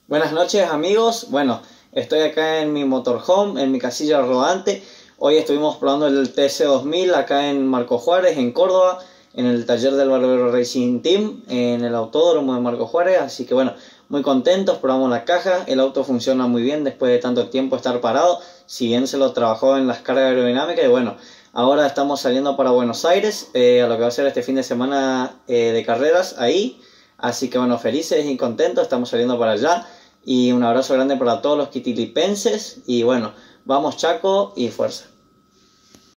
Buenas noches amigos, bueno, estoy acá en mi motorhome, en mi casilla rodante. Hoy estuvimos probando el TC2000 acá en Marco Juárez, en Córdoba, en el taller del Barbero Racing Team, en el autódromo de Marco Juárez. Así que bueno, muy contentos, probamos la caja, el auto funciona muy bien después de tanto tiempo estar parado, si bien se lo trabajó en las cargas aerodinámicas. Y bueno, ahora estamos saliendo para Buenos Aires, a lo que va a ser este fin de semana de carreras ahí. Así que bueno, felices y contentos, estamos saliendo para allá. Y un abrazo grande para todos los quitilipenses. Y bueno, vamos Chaco y fuerza.